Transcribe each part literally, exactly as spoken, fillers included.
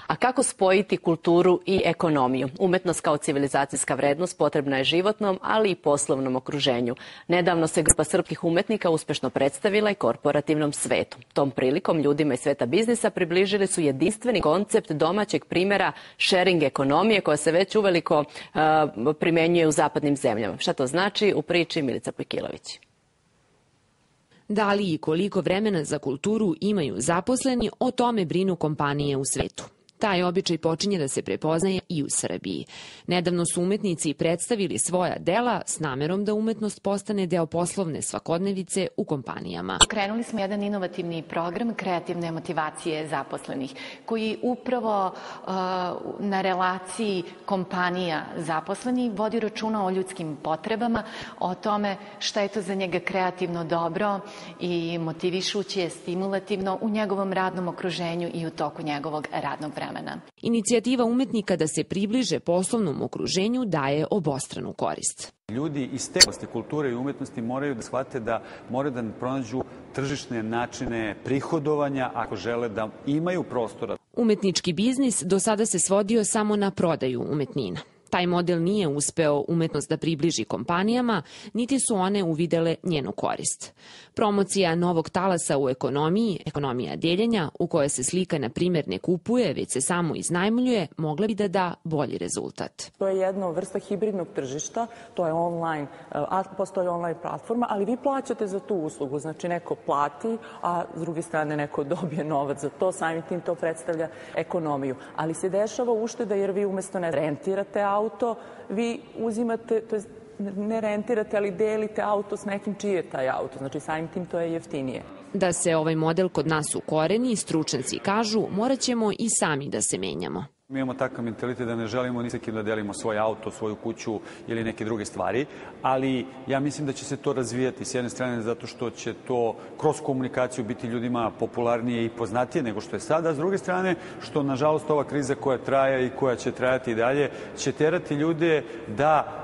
A kako spojiti kulturu i ekonomiju? Umetnost kao civilizacijska vrednost potrebna je životnom, ali i poslovnom okruženju. Nedavno se grupa srpskih umetnika uspešno predstavila i korporativnom svetu. Tom prilikom ljudima iz sveta biznisa približili su jedinstveni koncept domaćeg primjera sharing ekonomije koja se već uveliko uh, primenjuje u zapadnim zemljama. Šta to znači? U priči Milica Pojkilović. Da li i koliko vremena za kulturu imaju zaposleni, o tome brinu kompanije u svetu. Taj običaj počinje da se prepoznaje i u Srbiji. Nedavno su umetnici predstavili svoja dela s namerom da umetnost postane deo poslovne svakodnevice u kompanijama. Krenuli smo jedan inovativni program kreativne motivacije zaposlenih, koji upravo uh, na relaciji kompanija zaposleni vodi računa o ljudskim potrebama, o tome šta je to za njega kreativno dobro i motivišuće, stimulativno u njegovom radnom okruženju i u toku njegovog radnog vremena. Inicijativa umetnika da se približe poslovnom okruženju daje obostranu korist. Ljudi iz te oblasti kulture i umetnosti moraju da shvate da moraju da pronađu tržišne načine prihodovanja ako žele da imaju prostora. Umetnički biznis do sada se svodio samo na prodaju umetnina. Taj model nije uspeo umetnost da približi kompanijama, niti su one uvidele njenu korist. Promocija novog talasa u ekonomiji, ekonomija deljenja, u kojoj se slika, na primjer, ne kupuje, već se samo iznajmljuje, mogla bi da da bolji rezultat. To je jedna vrsta hibridnog tržišta, to je online, postoji online platforma, ali vi plaćate za tu uslugu, znači neko plati, a s druge strane neko dobije novac za to, samim tim to predstavlja ekonomiju. Ali se dešava ušteda jer vi umesto ne rentirate auto, vi uzimate, to je ne rentirate, ali delite auto s nekim čiji je taj auto. Znači, samim tim to je jeftinije. Da se ovaj model kod nas ukoreni, stručnjaci kažu, morat ćemo i sami da se menjamo. Mi imamo takav mentalitet da ne želimo ni sa kim da delimo svoj auto, svoju kuću ili neke druge stvari, ali ja mislim da će se to razvijati s jedne strane zato što će to kroz komunikaciju biti ljudima popularnije i poznatije nego što je sada, a s druge strane što nažalost ova kriza koja traje i koja će trajati i dalje će terati ljude da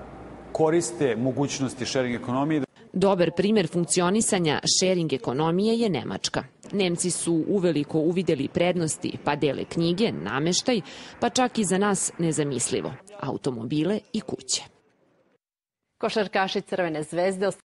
koriste mogućnosti sharing ekonomije. Dobar primjer funkcionisanja sharing ekonomije je Nemačka. Nemci su uveliko uvideli prednosti, pa dele knjige, nameštaj, pa čak i za nas nezamislivo, automobile i kuće. Košarkaši Crvene zvezde